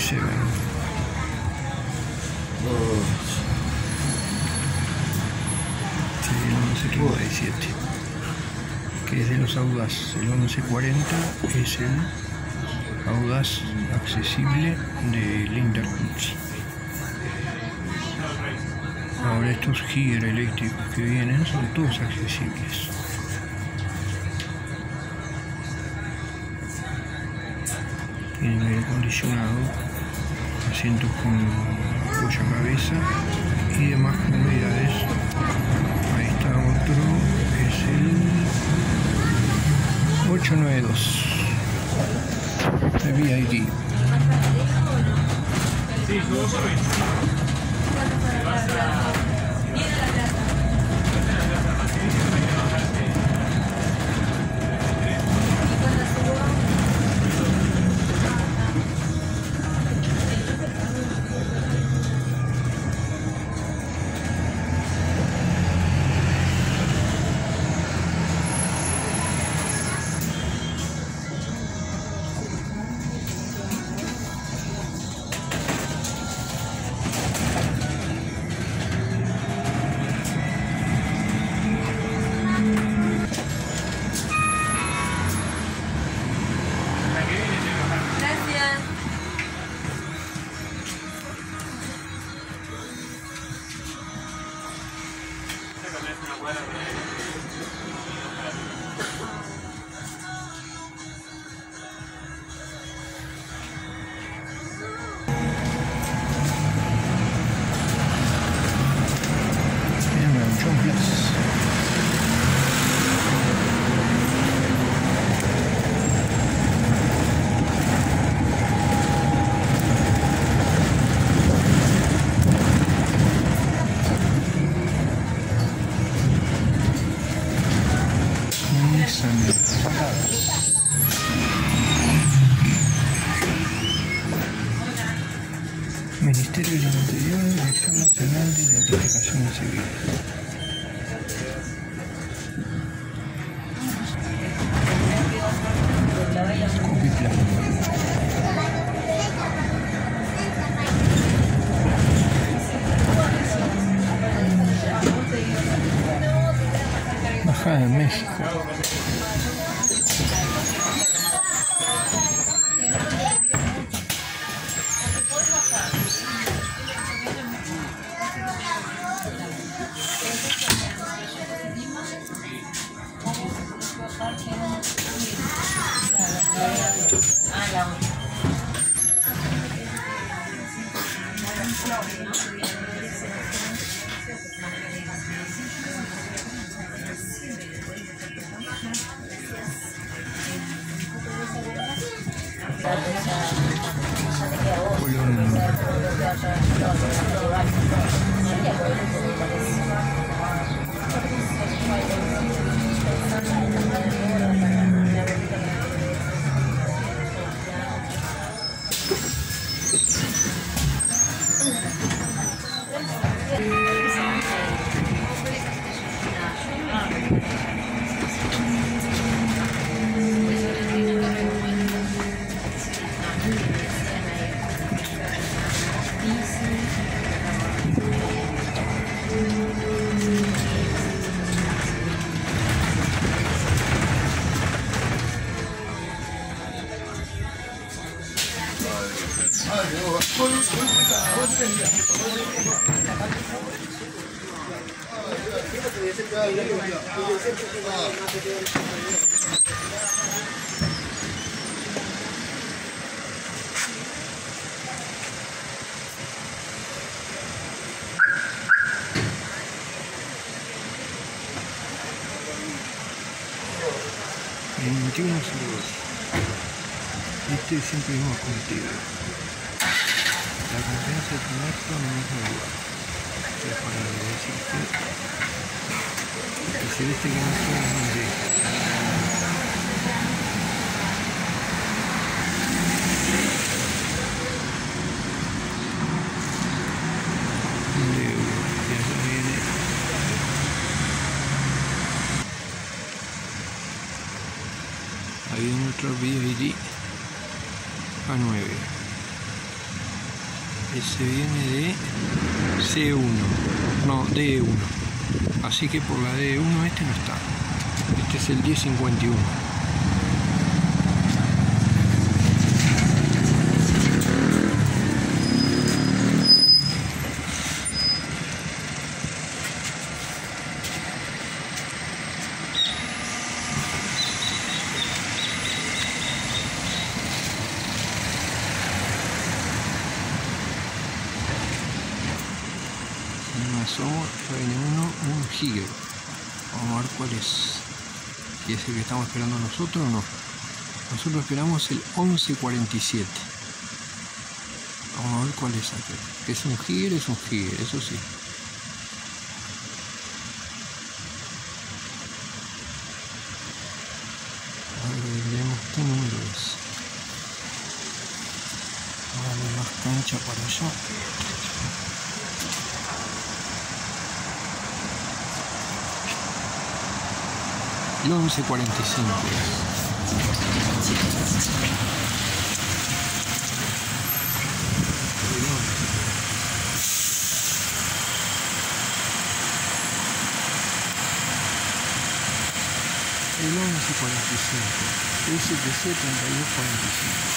7. El 1137, que es de los Audaz. El 1140 es el Audaz accesible del Intercruise. Ahora estos Giger eléctricos que vienen son todos accesibles. Tienen aire acondicionado, asientos con apoyo a cabeza y demás comodidades. Ahí está otro, es el 892 de BYD. Ministerio del Interior, Dirección Nacional de Identificación Civil. Copiplan. Bajada en México. En 21 segundos. Este siempre vamos contigo. La confianza de tenerlo en el mismo lugar. Es para decirte que si viste que no suena, no deja. Ahí en otro BYD A9. Ese viene de C1, no, D1. Así que por la D1 este no está. Este es el 1051. Somos RN1, un Higger. Vamos a ver cuál es. ¿Y es el que estamos esperando nosotros o no? Nosotros esperamos el 1147. Vamos a ver cuál es aquel. ¿Es un Higger? Es un Higger, eso sí. A ver, veremos qué número es. Vamos a darle más cancha para allá. El 1145 el 1145 STC 3245.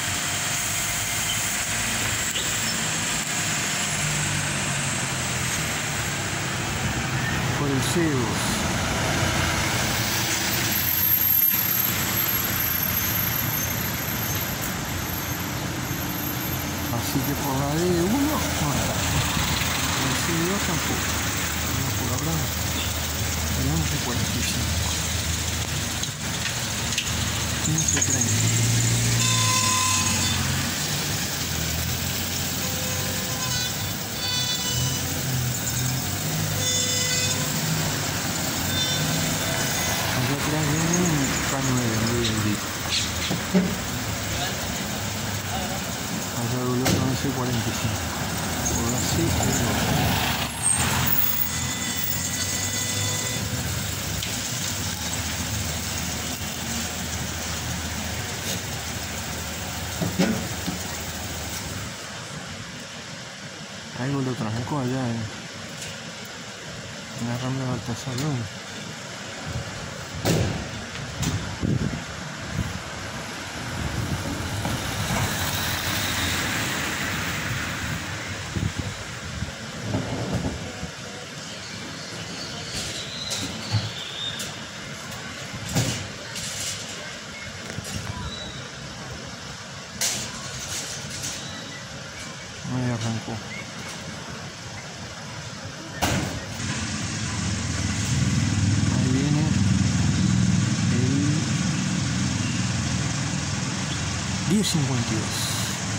Por el C2. Así que por la D1 no está. Por el C2 tampoco. No, por ahora no. El 1145. 1530. Acá atrás viene un K9 muy bendito. Acá dobló con el C45. Por la C2. Algo lo trancó allá en la Rambla de Baltasar López. Ahí arrancó. Ahí viene el 1052.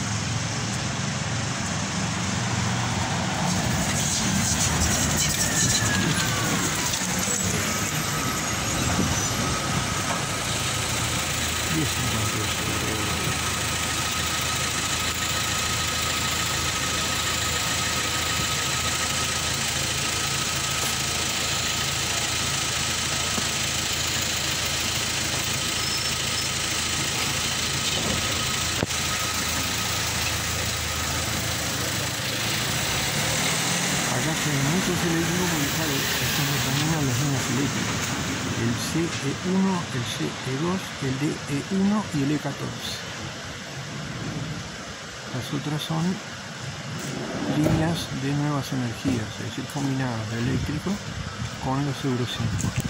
Acá se ven muchos eléctricos porque claro, estamos también a las líneas eléctricas. El CE1, el CE2, el DE1 y el E14. Las otras son líneas de nuevas energías, es decir, combinadas de eléctrico con los Euro 5.